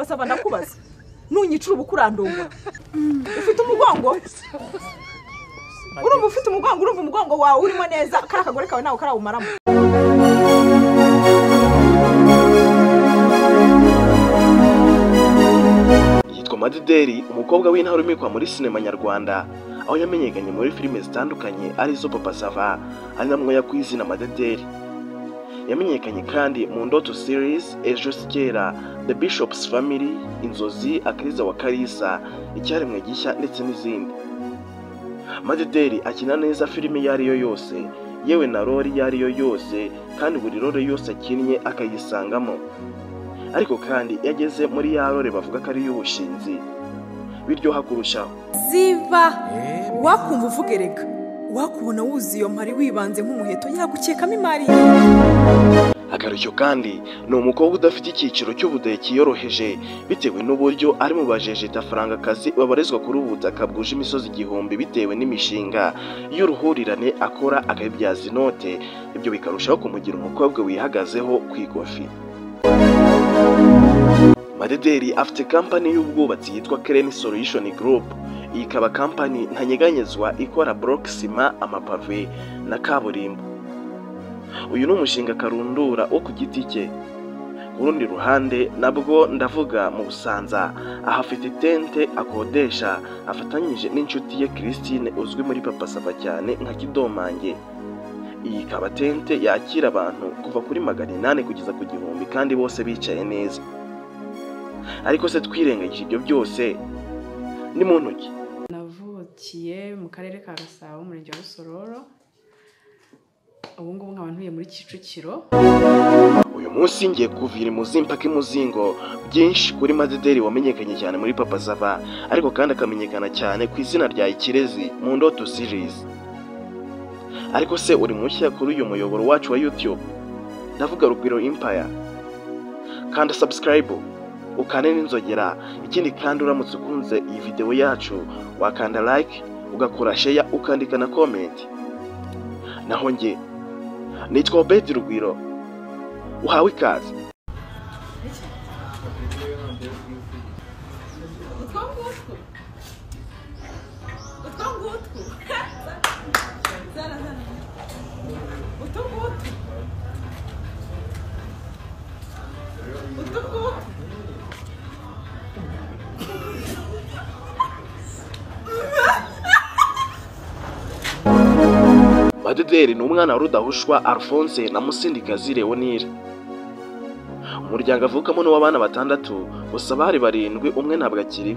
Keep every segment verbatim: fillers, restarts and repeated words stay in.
Papa Sava ndakubaza nunyicura ubukurandunga ufite umugongo urumva ufite umugongo urumva umugongo wawe urimo neza karakagore kawe nawe karawumaramo yitwa Madideri umukobwa w'intarumikwa muri sinema nyarwanda aho yamenyekanye muri filime zitandukanye arizo Papa Sava ari namwe yakwizina Madideri. Yamenyekanye kandi mu Ndoto series, Ejo Sikera, The Bishop's Family, Inzozi, Akariza wa Kalisa, Icyaremwe gishya ndetse n'izindi. Madideri akina neza filime yariyo yose, yewe na role yariyo yose, kandi buri role yose akinnye akayisangamo. Ariko kandi yageze muri ya role bavuga ko ari y'ubushinzi biryoha kurushaho. Ziva wakumva uvugereka wakubona wuzi iyo mpari wibanze nk'umuheto yagukekamo imari. Akarusho kandi ni umukobwa udafite icyiciro cy'ubudehe kiyoroheje bitewe n'uburyo ari mu bajejeta faranga kazi babarizwa kuri ubutaka bwuje imisozi igihumbi bitewe n'imishinga y'uruhurirane akora akabibyaza inote, ibyo bikarushaho kumugira umukobwa wihagazeho ku ikofi. Madideri afite company y'ubwubatsi yitwa Crane Solution Group. Iyi kaba company ntanyeganyezwa ikora block sima, amapave na kaburimbo. Uyu ni umushinga karundura wo ku giti cye. Ku rundi ruhande nabwo ndavuga mu Busanza ahafite tente akodesha afatanyije n'inshuti ye Christine uzwi muri Papa Sava cyane nka Kidomange. Iyi kaba tente yakira abantu kuva kuri magana inani kugeza ku gihumbi kandi bose bicaye neza. Ariko se twirengagije ibyo byose ni muntu ki? Navukiye mu karere ka Gasabo umurenge wa Rusororo, ubu ngubu nkaba ntuye muri Kicukiro. Uyu munsi ngiye kuvira imuzimpaka imuzingo byinshi kuri Madideri wamenyekanye cyane muri Papa Sava, ariko kandi akamenyekana cyane ku izina rya Ikirezi mu Ndoto series. Ariko se uri mushya kuri uyu muyoboro wacu wa YouTube, ndavuga Rugwiro Empire, kanda subscribe ukane n'inzogera. Ikindi kandi uramutse ukunze iyi video yacu wakanda like ugakora share ukandika na comment. Naho nge nitwa Obedi Rugwiro, uhawe ikaze. Madideri ni umwana wa Rudahushwa Alphonse na Musindikazi Leonire. Umuryango avukamo ni w'abana batandatu, gusa bari barindwi umwe ntabwo akiriho.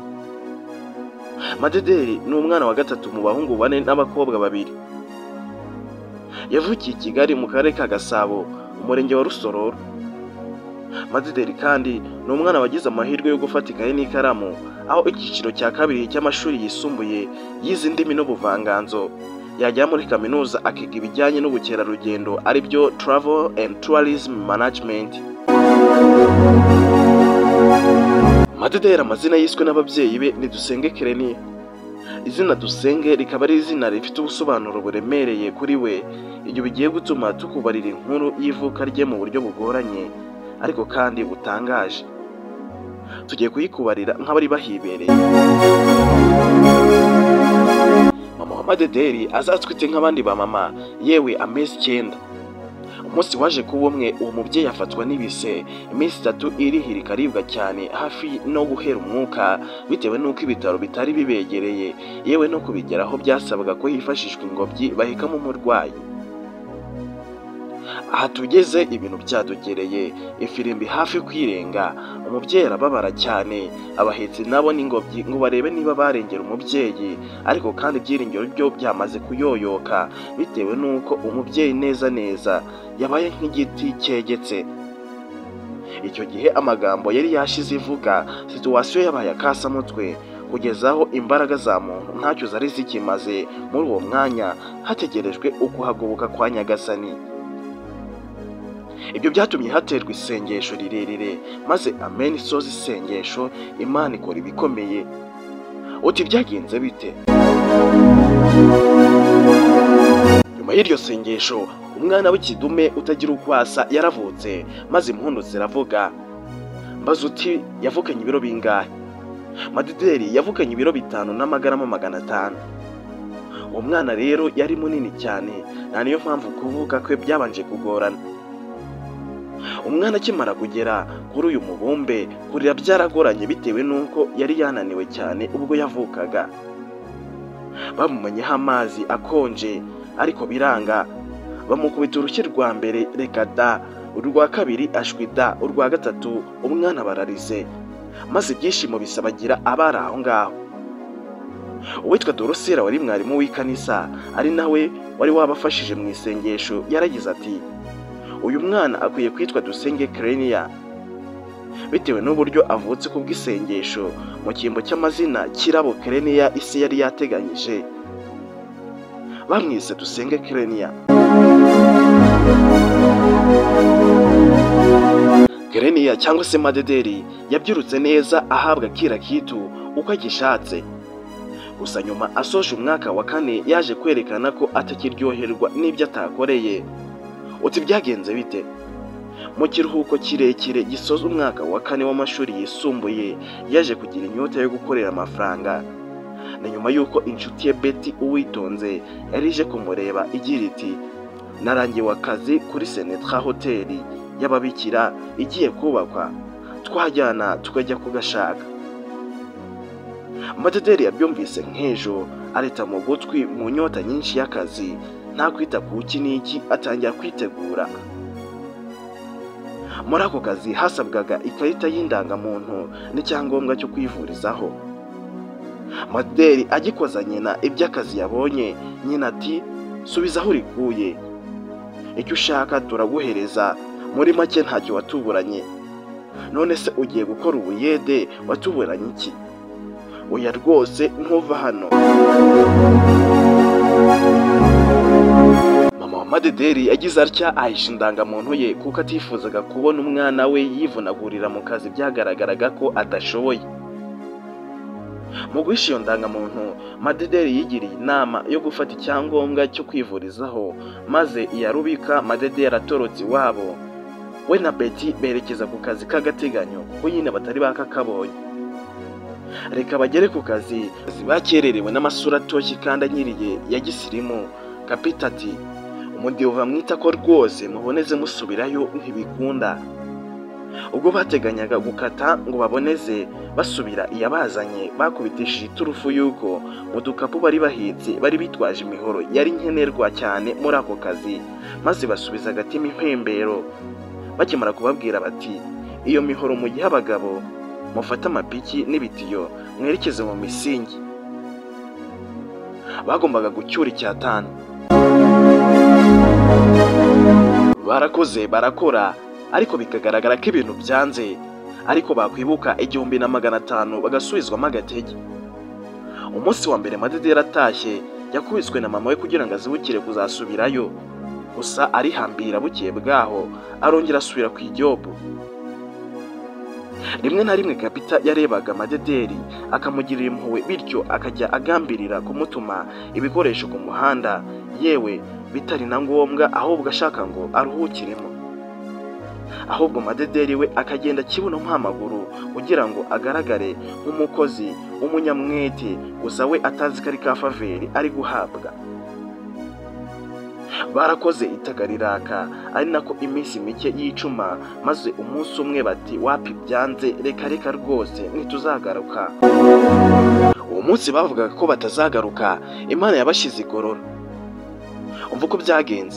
Madideri ni umwana wa gatatu mu bahungu bane n'abakobwa babiri. Yavukiye i Kigali mu karere ka Gasabo umurenge wa Rusororo. Madideri kandi ni umwana wagize amahirwe yo gufata ikaye n'ikaramu aho icyiciro cya kabiri cy'amashuri yisumbuye yize indimi n'ubuvanganzo. Yajya muri kaminuza akiga ibijyanye n'ubukerarugendo ari byo Travel and Tourism Management. Madideri amazina yiswe n'ababyeyi be ni Dusenge Kereni. Izina Dusenge rikaba ari izina rifite ubusobanuro buremereye kuri we, ibyo bigiye gutuma tukubarira inkuru y'ivuka rye mu buryo bugoranye ariko kandi butangaje. Tugiye kuyikubarira nk'abari bahibereye. Mama wa Madideri azatwite nk'abandi ba mama yewe amezi icyenda. Umunsi waje kuba umwe uwo mubyeyi afatwa n'ibise, iminsi itatu irihirika aribwa cyane hafi no guhera umwuka bitewe n'uko ibitaro bitari bibegereye, yewe no kubigeraho byasabaga ko hifashishwa ingobyi bahekamo umurwayi. Aha tugeze ibintu byadogereye, ifirimbi hafi kwirenga, umubyeyi arababara cyane, abahetsi nabo n'ingobyi ngo barebe niba barengera umubyeyi, ariko kandi ibyiringiro byo byamaze kuyoyoka bitewe n'uko umubyeyi neza neza yabaye nk'igiti cyegetse. Icyo gihe amagambo yari yashize ivuga, situwasiyo yabaye akasamutwe kugeza aho imbaraga za muntu ntacyo zari zikimaze. Muri uwo mwanya hategerejwe ukuhagoboka kwa Nyagasani. Ibyo byatumye haterwa isengesho rirerire, maze amen isoza isengesho Imana ikora ibikomeye. Uti byagenze bite? Nyuma y'iryo sengesho umwana w'ikidume utagira ukwasa yaravutse, maze impundu ziravuga. mbaza uti yavukanye ibiro bingahe? Madideri yavukanye ibiro bitanu n'amagarama magana atanu. Uwo mwana rero yari munini cyane, nta niyo mpamvu kuvuga kwe byabanje kugorana. Umwana akimara kugera kuri uyu mubumbe kurira byaragoranye bitewe n'uko yari yananiwe cyane ubwo yavukaga. Bamumenyeho amazi akonje ariko biranga, bamukubita urushyi rwa mbere reka da, urwa kabiri ashwida, urwa gatatu umwana bararize, maze ibyishimo bisabagira abari aho ngaho. Uwitwa Dorosera wari mwarimu w'ikanisa ari nawe wari wabafashije mu isengesho yaragize ati, uyu mwana akwiye kwitwa Dusenge Kerenia bitewe n'uburyo avutse ku bw'isengesho mu cyimbo cy'amazina Kirabo Kerenia isi yari yateganyije. Bamwise Dusenge Kerenia. Kerenia cyangwa se Madederi yabyirutse neza ahabwa kira kitu uko agishatse. Gusa nyuma asoje umwaka wa kane yaje kwerekana ko atakiryoherwa n'ibyo atakoreye. Uti byagenze bite? Mu kiruhuko kirekire gisoza umwaka wa kane w'amashuri yisumbuye yaje kugira inyota yo gukorera amafaranga. Na nyuma yuko inshuti ye Betty Uwitonze yarije kumureba igira iti, narangiwe akazi kuri Senetra Hotel y'ababikira igiye kubakwa, twajyana tukajya kugashaka. Madederi yabyumvise nk'ejo, areta mu gutwi mu nyota nyinshi y'akazi, nta kwita ku kiniki atangira kwitegura. Muri ako kazi hasabwaga ikarita y'indangamuntu n'icyangombwa cyo kwivurizaho. Madederi agikoza nyina iby'akazi yabonye, nyina ati, subiza aho urikuye, icyo ushaka turaguhereza, muri make ntacyo watuburanye. None se ugiye gukora ubuyede, watuburanye iki? Oya rwose ntuva hano. Mama wa Madederi yagize atya ahisha indangamuntu ye kuko atifuzaga kubona umwana we yivunagurira mu kazi byagaragaraga ko adashoboye. Mu guhisha iyo ndangamuntu, Madederi yigiriye inama yo gufata icyangombwa cyo kwivurizaho, maze iyarubika Madederi atorotse iwabo. We na Betty berekeza ku kazi k'agateganyo kuko nyine batari bakakabonye. Reka bagere ku kazi, bakererewe n'amasura atoshye kandi anyiriye ya gisirimu. Kapita ati, umudiho mwita ko rwose muboneze musubirayo ntibikunda. Ubwo bateganyaga gukata ngo baboneze basubira iyabazanye, bakubitishije iturufu yuko mu dukapu bari bahitse bari bitwaje imihoro yari nkenerwa cyane muri ako kazi, maze basubiza agatima impembero. Bakimara kubabwira bati, iyo mihoro mu gihe abagabo mufata amapiki n'ibitiyo mwerekeze mu misingi. Bagombaga gucyura icyatanu. Barakoze barakora, ariko bikagaragara ko ibintu byanze, ariko bakwibuka igihumbi na magana atanu bagasubizwamo agatege. Umunsi wa mbere Madederi atashye yakubiswe na mama we kugira ngo azibukire kuzasubirayo, gusa arihambira bukeye bwaho arongera asubira ku ijobu. Rimwe na rimwe Kapita yarebaga Madederi akamugirira impuhwe, bityo akajya agambirira kumutuma ibikoresho ku muhanda, yewe bitari na ngombwa ahubwo ashaka ngo aruhukiremo. Ahubwo Madederi we akagenda kibuno nk'amaguru kugira ngo agaragare nk'umukozi w'umunyamwete, gusa we atazi ko ari ka faveri ari guhabwa. Barakoze itaka riraka, ari nako iminsi mike yicuma, maze umunsi umwe bati, wapi byanze, reka reka rwose ntituzagaruka. Uwo munsi bavugaga ko batazagaruka, Imana yabashyize igorora. Umva uko byagenze.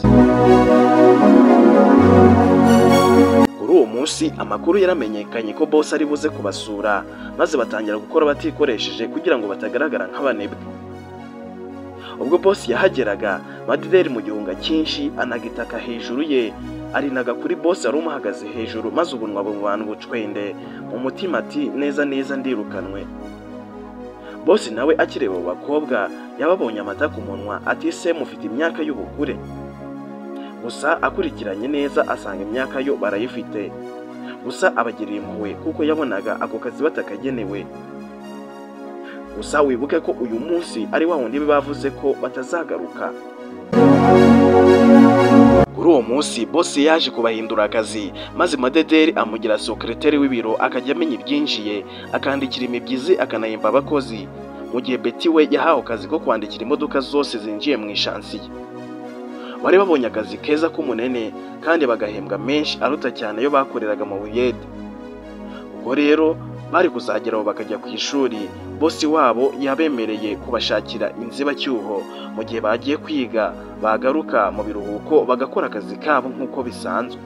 Kuri uwo munsi amakuru yaramenyekanye ko boss ari buze kubasura, maze batangira gukora batikoresheje kugira ngo batagaragara nk'abanebwe. Ubwo boss yahageraga, Madederi mu gihunga cyinshi anagitaka hejuru ye, arinaga kuri boss ari umuhagaze hejuru, maze ubunwa bumwana bucwende mu mutima ati, neza neza ndirukanwe. Boss nawe akireba bakobwa yababonye amata ku munwa ati, se mufite imyaka y'ubukure? Gusa akurikiranye neza asanga imyaka yo barayifite, gusa abagiriye impuhwe kuko yabonaga ako kazi batakagenewe. Gusa wibuke ko uyu munsi ari wa wundi bavuze ko batazagaruka. kuri uwo munsi boss yaje kubahindura akazi maze Madederi amugira secretary w'ibiro akajya amenya ibyinjiye akandikira imibyizi akanayimba abakozi mu gihe Betty we yahawe akazi ko kwandikira imodoka zose zinjiye mu ishansiye. Bari babonye akazi keza k'umunene kandi bagahembwa menshi aruta cyane yo bakoreraga mu Buyede. Ubwo rero bari kuzageraho bakajya ku ishuri boss wabo yabemereye kubashakira inzibacyuho mu gihe bagiye kwiga bagaruka mu biruhuko bagakora akazi kabo nk'uko bisanzwe.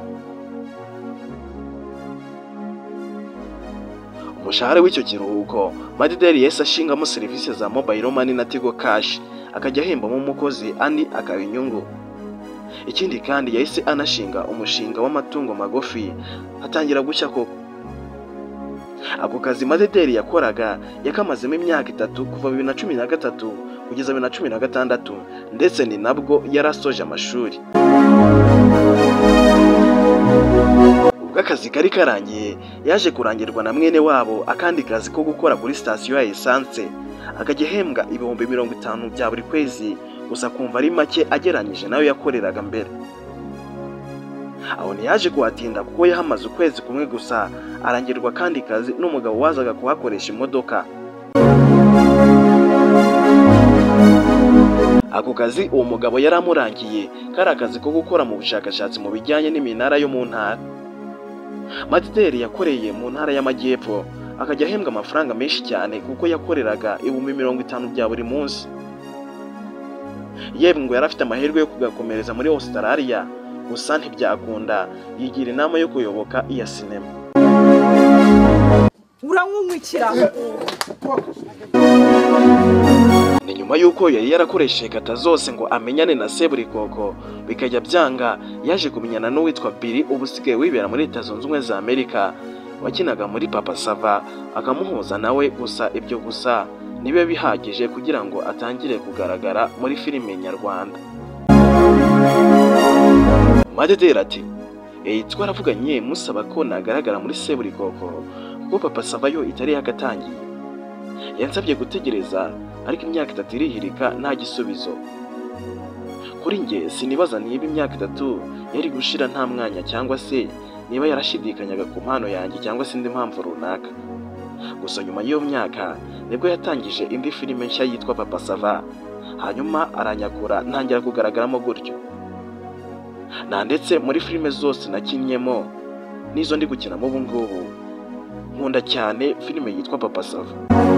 Umushahara w'icyo kiruhuko Madederi yese ashingamo serivisi za mobile money na Tigo Cash akajya ahembamo umukozi andi akaba inyungu. Ikindi kandi yahise anashinga umushinga w'amatungo magufi atangira gushya koko. Ako kazi Madederi yakoraga yakamazemo imyaka itatu kuva bibiri na cumi na gatatu kugeza bibiri na cumi na gatandatu ndetse ni nabwo yarasoje amashuri. Ubwo akazi kari karangiye yaje kurangirwa na mwene wabo akandi kazi ko gukora kuri station ya essence akajya ahembwa ibihumbi mirongo itanu bya buri kwezi gusa kumva ari make ageranyije nayo yakoreraga mbere. Aho ntiyaje kuhatinda kuko yahamaze ukwezi kumwe gusa arangirwa kandi kazi n'umugabo wazaga kuhakoresha imodoka. Ako kazi uwo mugabo yaramurangiye kari akazi ko gukora mu bushakashatsi mu bijyanye n'iminara yo mu ntara. Madederi yakoreye mu ntara y'Amajyepfo akajya ahembwa amafaranga menshi cyane kuko yakoreraga ibihumbi mirongo itanu bya buri munsi. Yewe ngo yarafite amahirwe yo kugakomereza muri Australia gusa ntibyakunda yigira inama yo kuyoboka iya sinema. Uramwumwikira. Ni nyuma yuko yari yarakoresheje kata zose ngo amenyane na Seburikoko bikajya byanga yaje kumenyana n'uwitwa Billy ubusigaye wibera muri Leta Zunze Ubumwe za Amerika wakinaga muri Papa Sava akamuhuza nawe gusa ibyo gusa nibe bihagije kugira ngo atangire kugaragara muri filime nyarwanda. Madederi ati "Eh twaravuganye musaba ko nagaragara muri Seburikoko kuko Papa Sava yo itari yagatangiye. Yansabye gutegereza ariko imyaka itatu irihirika nta gisubizo. Kuri nge sinibaza niba imyaka itatu yari gushira nta mwanya cyangwa se niba yarashidikanyaga ku mpano yanjye cyangwa se indi mpamvu runaka. Gusa nyuma y'iyo myaka nibwo yatangije indi filime nshya yitwa Papa Sava hanyuma aranyakura ntangira kugaragaramo gutyo. Na ndetse muri filime zose nakinnyemo nizo ndi gukinamo ubu ngubu nkunda cyane filime yitwa Papa Sava."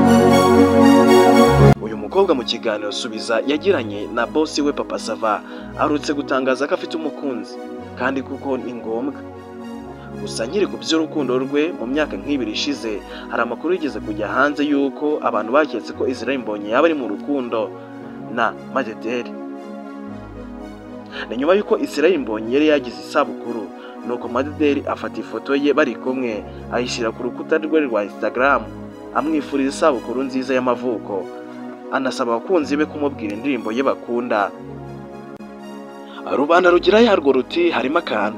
Uyu mukobwa mu kiganiro Subiza yagiranye na boss we Papa Sava arutse gutangaza ko afite umukunzi kandi kuko ni ngombwa. Gusa nyiri ku by'urukundo rwe mu myaka nk'ibiri ishize hari amakuru yigeze kujya hanze yuko abantu baketse ko Israel Mbonyi yaba ari mu rukundo na Madederi. Ni nyuma yuko Israel Mbonyi yari yagize isabukuru nuko Madederi afata ifoto ye bari kumwe ayishyira ku rukuta rwe rwa Instagram amwifuriza isabukuru nziza y'amavuko anasaba abakunzi be kumubwira indirimbo ye bakunda. Rubanda rugira yarwo ruti harimo akantu.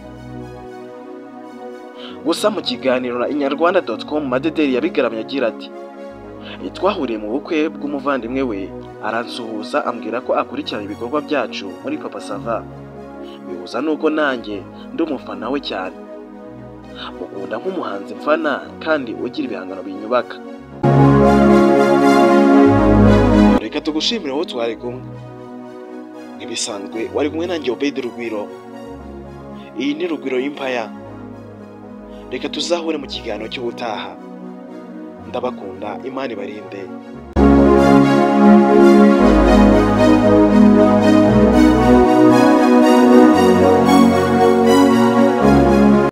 Gusa mu kiganiro na inyarwanda dot com Madederi yabigaramye agira ati "Twahuriye mu bukwe bw'umuvandimwe we aransuhuza ambwira ko akurikirana ibikorwa byacu muri Papa Sava. Bihuza nuko nanjye ndi umufana we cyane. Mukunda nk'umuhanzi mfana kandi ugira ibihangano binyubaka. Reka tugushimire aho twari kumwe. Nkibisanzwe wari kumwe nanjye Obedi Rugwiro. Iyi ni Rugwiro Empire. Reka tuzahure mu kiganiro cy'ubutaha. Ndabakunda, Imana ibarinde.